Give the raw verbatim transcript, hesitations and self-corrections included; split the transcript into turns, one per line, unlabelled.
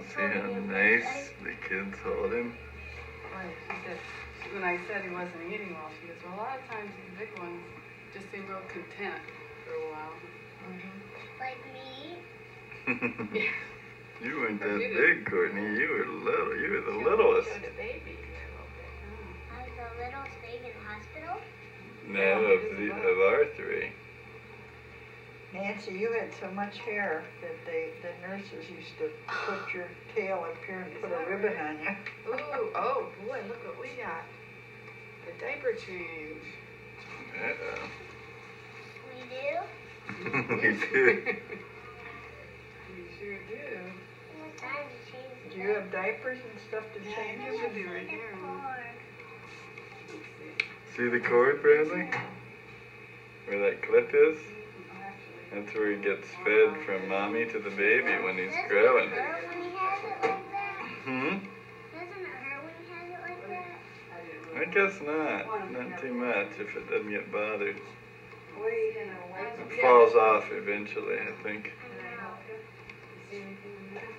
See how nice the kids hold him?
Right, she said, when I said he wasn't eating well, she goes, well, a lot of times these big ones just seem real content for a while.
Mm-hmm. Like me?
Yeah.
You weren't that big, Courtney. You were little. You were the littlest.
You're the baby.
I was the littlest baby in the hospital?
No, of, the, of our three.
Nancy, you had so much hair that they, the nurses used to put your tail up here and put a ribbon on you.
Ooh, oh boy, look what we got. The diaper change.
Uh-oh.
We do?
We do.
You sure do.
It's time to change the
Do you have diapers and stuff to
Yeah,
change?
you should be right here.
See the cord, Bradley? Where that clip is? That's where he gets fed from mommy to the baby when he's growing.
Doesn't it hurt when he has it like that?
Hmm?
Doesn't it hurt when he has it like that?
I guess not. Not too much if it doesn't get bothered. It falls off eventually, I think.
I know.